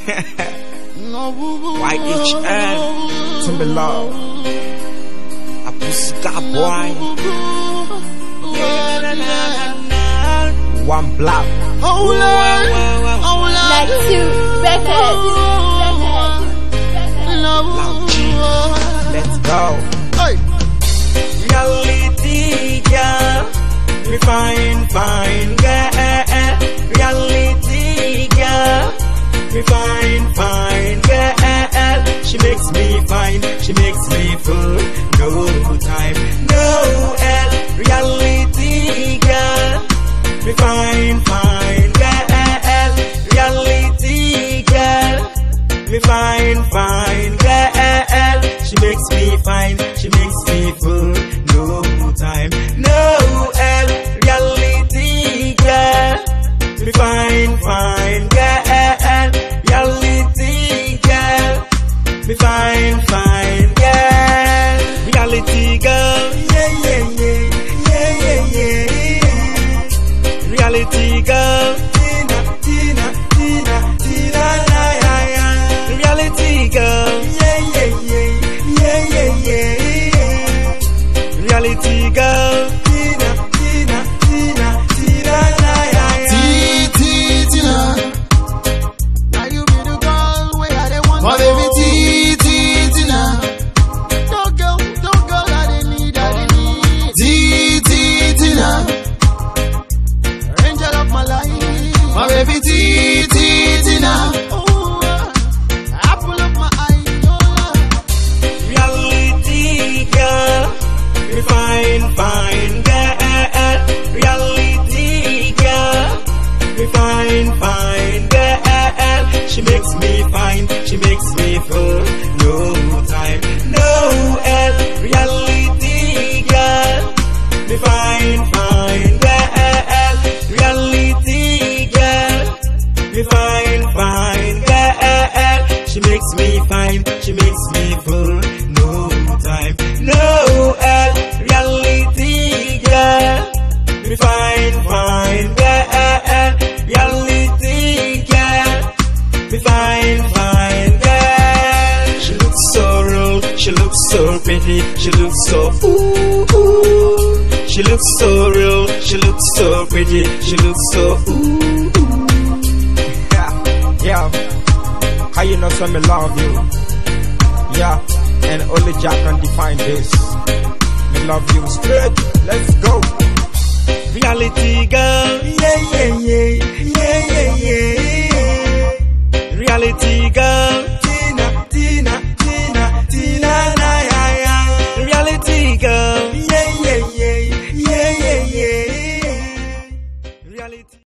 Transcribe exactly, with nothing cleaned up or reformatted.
Y H N Timber Love, a Pussycat boy. One block. Oh Lord, oh Lord. Like two records. Loud G, let's go. Hey. Reality girl, we fine, fine girl. Reality girl, we fine, fine girl. She makes me fine, she makes me full. No time, no L. Reality girl, we fine, fine girl. Reality girl, we fine, fine girl. She makes me fine, she makes me full. No time, no L. Reality girl, we fine, fine girl. Reality girl, we fine, fine girl. Reality girl, yeah, yeah, yeah, yeah, yeah, yeah. Reality girl, Tina, Tina, Tina, Tina, yeah, yeah, yeah. Reality girl, yeah, yeah, yeah, yeah, yeah, yeah. Reality girl, Tina, Tina, Tina, Tina, yeah, yeah, yeah. Tina, now you be the girl where I they want. My baby Tina, don't go, don't go, I they need, I they need. Tina, angel of my life. My baby Tina, oh, apple of my eye, oh Lord. Reality girl, we fine, fine girl. Reality girl, we fine, fine girl. She makes me fine, she makes me full. No time, no L. Reality girl, we fine, fine girl. Reality girl, we fine, fine girl. She makes me fine, she makes me full. No time, no L. Reality girl, we fine, fine girl. Reality girl, we fine, fine girl. She looks so real, she looks so pretty, she looks so ooh, ooh. She looks so real, she looks so pretty, she looks so ooh, ooh. Yeah, yeah. How you know some me love you? Yeah, and only Jack can define this. Me love you straight, let's go. Reality girl, yeah, yeah, yeah, yeah, yeah, yeah. Reality girl,